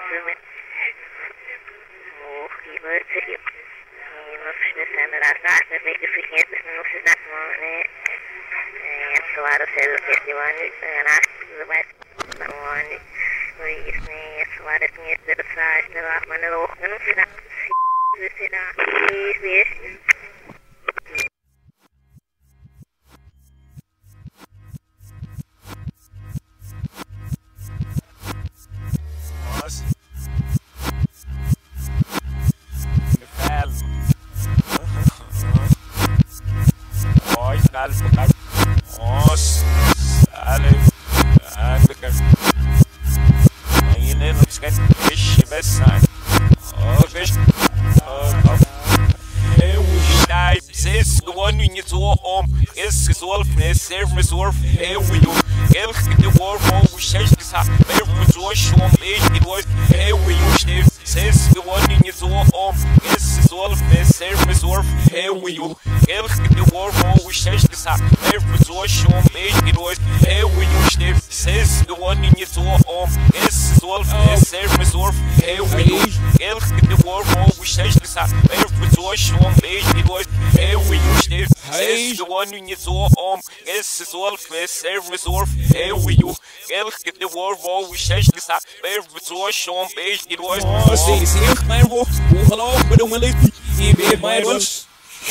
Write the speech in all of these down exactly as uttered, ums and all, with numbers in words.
Summit. Oh, you were to you. You must understand that I thought that they could forget that no, she's not on it. And so I just said, if you want it, and I the west, I want it. Well, you say, so I just need to decide to lock my little, and I'm not this is not easy. Nossa, sale, anda, cara. Ainda não se quer, vixe, vai sair. Oh, vixe, oh, oh. Eu já sei que o ano em sua home, esse resolve, esse resolve, eu e eu. Ele que deu o orvo, o cheio que sabe, eu vou chum, ele dois, eu e eu esteve. Sei que o ano em sua home, esse resolve, esse resolve, eu e eu. Ele que deu o orvo, o cheio que sabe, eu vou chum, ele dois, eu e eu esteve. Sei que o ano em sua home, esse resolve, esse resolve, eu e eu. Ele que deu o orvo, o cheio que sabe, eu vou chum, ele dois, eu e eu esteve. Sei que o ano em sua home, esse resolve, esse resolve, eu e eu. Ele que deu o orvo, o cheio que sabe, eu vou chum, ele dois. Zie zich mijn woord, ongelooflijk bedoel ik die weer mijn rust.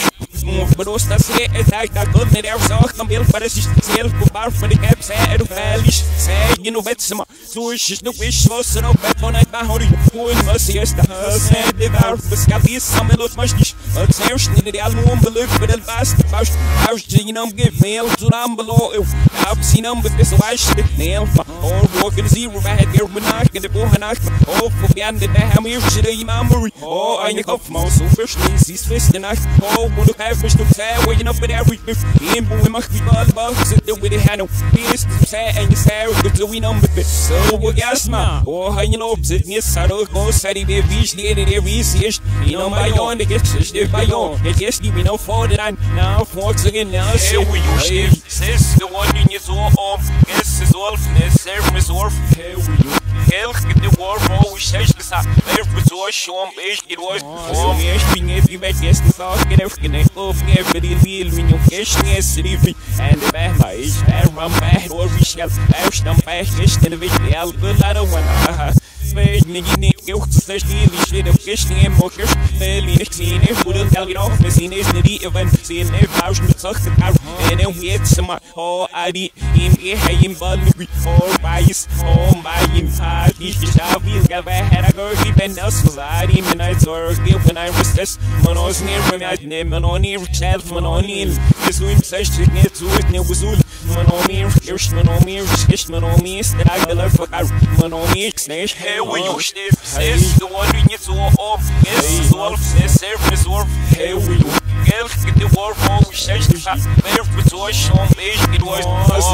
But os tá se é tá tá com ele é só que ele parece ser o bar para que é ser o feliz segue no vetzma suas no wish você não vai para na hori o você está se de bar mas cabeça melos mas diz mas sempre nem de algo um beluk para ele basta mas aos de não give mail to am below eu habe sie não bis so weiß nem or walk in zero vai ter menac de porra na oh for beyond the ham you should you memory oh eine kopf mal so verstehen sie fest nach oh und have to say when you know for everything in boy must be ball ball sit there with the handle this say and you say good we know but so we gas ma oh how you know sit near saro go say be beach near the research you know by on the get shit by on it just we know for that now for again now so we use this the one in your home is is all service worth here we you Ele que deu o orvo, o cheio que sabe, eu vou chum, beijo que dois. Oh, minhas pinhas que vai ter esse só que eu fiquei nem ouve, nem pedir o meu queixo, nem esse livre. And the bad mais, é rum, é or we shall, é o estampa, é este, ele vem de algo, lá não é. Vejo ninguém que eu que seja livre, cheio de queixo, nem moqueiros, ele nem que nem por ele alguém off, mas nem esse nem event, se nem vaus no só que tá, e nem o é de uma, oh, ali, em que é em balme, oh, mais, oh, mais, ich geschah wie es gab er a girl die ben das was I even I saw her when I was this man was near when I name man on here child man on in this we search to get to it ne was all man on here first man on me ist man on me ist der gel fuck man on me snake here we you stay is the one in you so off is so off service work here we you Geld que deu o orvo, o cheio que sabe, eu vou chum, beijo que dois.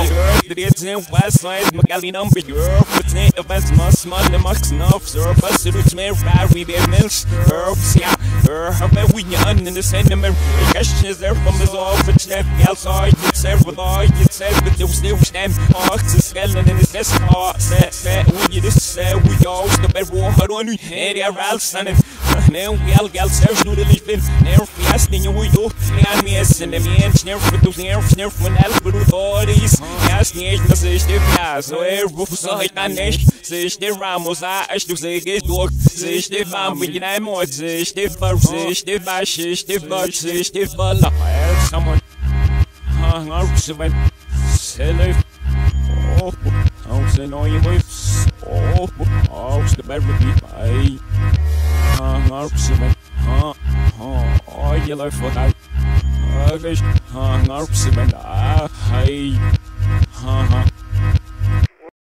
It's in West Side, Magalina, but you're what's name of us, must money, max enough, sir, but it's me, Barry, the mills, herbs, yeah, her, how about we young in the sentiment? The question is there from his office, left, outside, it's several, it's said, but there was still stand, ox is skeleton in his desk, oh, set, set, when you just say, we all stop at war, how do I know, hey, they're all standing. Now we all got search no the living, never fiast in your window, and me as in the man, never to never, never when else but with all these, yes, near the system, so every side and next, system Ramos, I should say, get dog, system, I'm with you, I'm more, system, system, by system, but system, but I have someone hung out, so when sell it, oh, I'm saying, oh, you with, oh, oh, the better be by. Hang up, Simon. Huh? Oh, oh, you like what I. Okay, hang up, Simon. Ah, hey. Huh, huh.